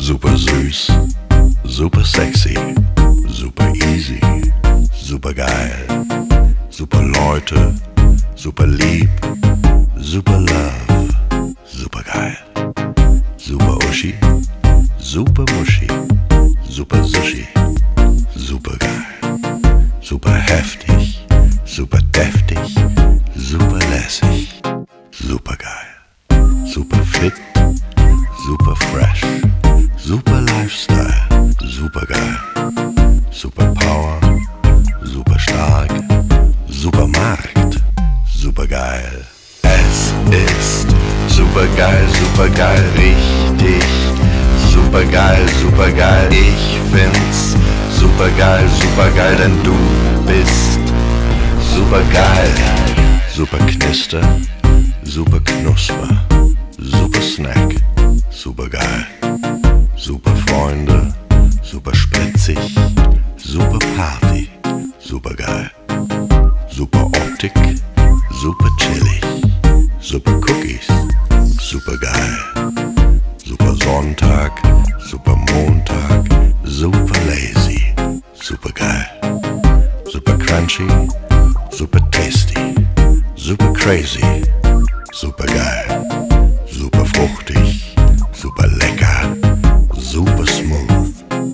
Super süß, super sexy, super easy, super geil, super Leute, super lieb, super love, super geil, super Uschi, super Muschi, super Sushi, super geil, super heftig, super deftig, super lässig, super geil, super fit, super fresh, super Lifestyle, super geil, super Power, super stark, super Markt, super geil. Es ist super geil, richtig, super geil, ich find's super geil, denn du bist super geil. Super Knister, super Knusper, super Snack, super geil. Super Freunde, super spritzig, super Party, super geil. Super Optik, super chillig, super Cookies, super geil. Super Sonntag, super Montag, super lazy, super geil. Super crunchy, super tasty, super crazy, super geil. Super fruchtig, super lecker, super smooth.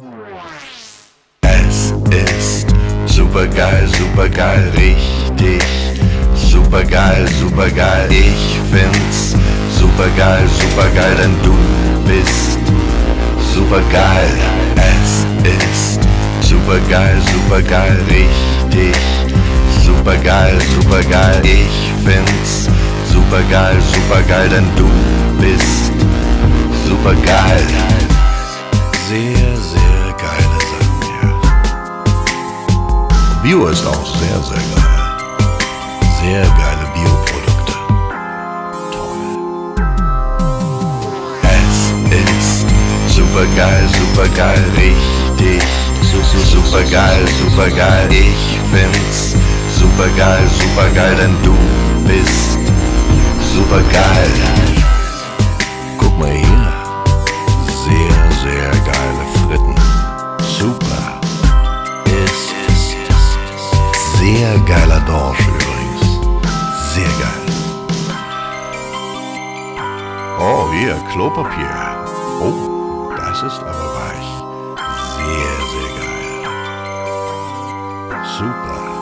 Es ist super geil, richtig, super geil, ich find's super geil, denn du bist super geil. Es ist super geil, richtig, super geil, ich find's super geil, denn du bist super geil. Sehr, sehr geile Sachen, ja. Bio ist auch sehr, sehr geil. Sehr geile Bioprodukte. Toll. Es ist super geil, richtig, super geil, ich find's super geil, denn du bist super geil. Guck mal hier. Sehr, sehr geile Fritten. Super. Ist sehr geiler Dorsch übrigens. Sehr geil. Oh, hier, Klopapier. Oh, das ist aber weich. Sehr, sehr geil. Super.